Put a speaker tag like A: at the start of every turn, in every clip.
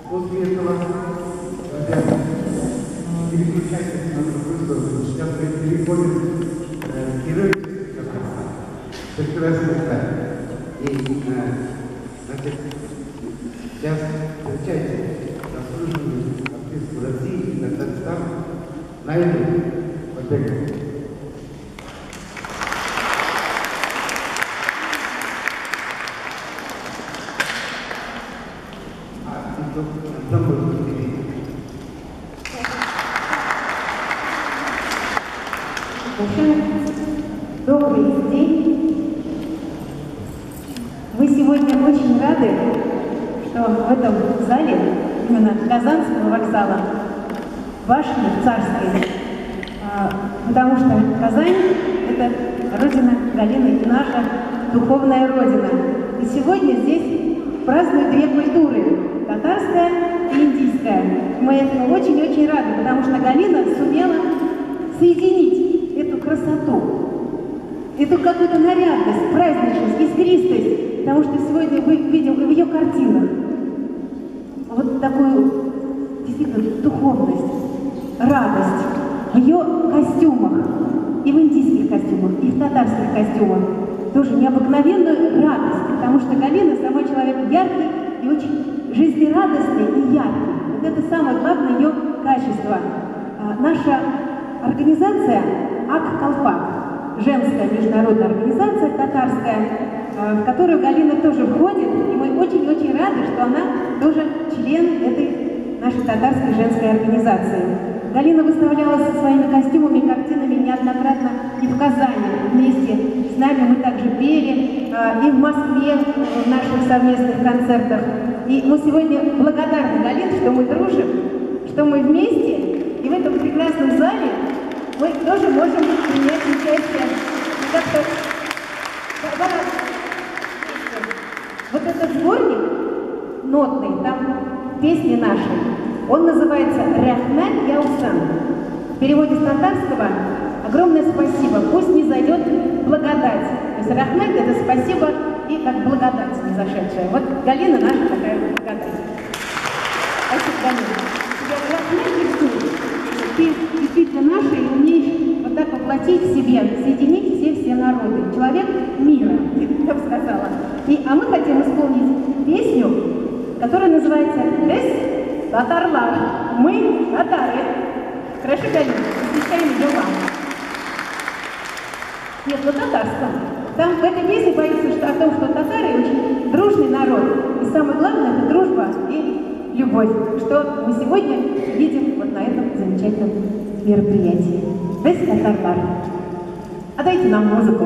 A: После этого переключайтесь на другую сторону. Сейчас мы переходим к героической катастрофе. Прекрасный край. И, значит, сейчас встречайте заслуженную артистку России и Татарстана Наилю Бабекову.
B: Добрый день. Мы сегодня очень рады, что в этом зале, именно Казанского вокзала, башни Царской, потому что Казань – это родина Галины и наша духовная родина. И сегодня здесь празднуют две культуры – татарская и индийская. Мы этому очень-очень рады, потому что Галина сумела соединить эту красоту, эту какую-то нарядность, праздничность, искристость, потому что сегодня мы видим в ее картинах вот такую действительно духовность, радость в ее костюмах, и в индийских костюмах, и в татарских костюмах. Тоже необыкновенную радость, потому что Галина сама человек яркий и очень жизнерадостный и яркий. Вот это самое главное ее качество. Наша организация АК-Колпак, женская международная организация татарская, в которую Галина тоже входит, и мы очень-очень рады, что она тоже член этой нашей татарской женской организации. Галина выставлялась со своими костюмами, картинами неоднократно и в Казани. Вместе с нами мы также пели, и в Москве в наших совместных концертах. И мы сегодня благодарны Галине, что мы дружим, что мы вместе, и в этом прекрасном зале мы тоже можем принять участие. Как-то вот этот сборник нотный, там песни наши, он называется «Рахман Яусан». В переводе с татарского огромное спасибо, пусть не зайдет благодать. То есть «Рахман» — это спасибо и как благодать не зашедшая. Вот Галина наша такая благодать. Спасибо, Галина. «Рахман» ты действительно наша и умеешь вот так воплотить в себе, соединить все народы. Человек мира, я бы сказала. А мы хотим исполнить песню, которая называется «Бес татарлар». Мы татары. Хорошо, Галина? Посвящаем ее вам. Нет, на татарском. Там в этой песне поется о том, что татары очень дружный народ. И самое главное – это дружба и любовь, что мы сегодня видим вот на этом замечательном мероприятии. Бес татарлар. А дайте нам музыку.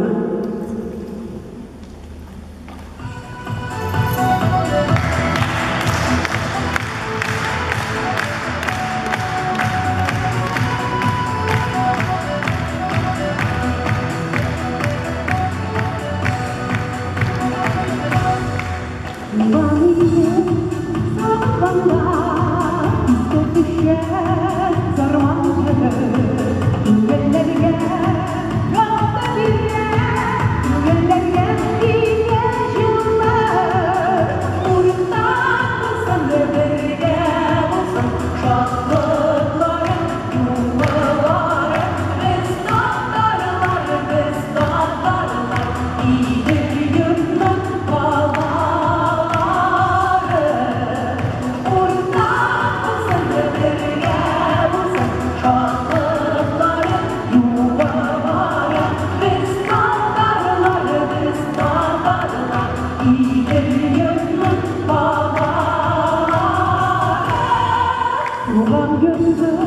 B: Ulan gözüm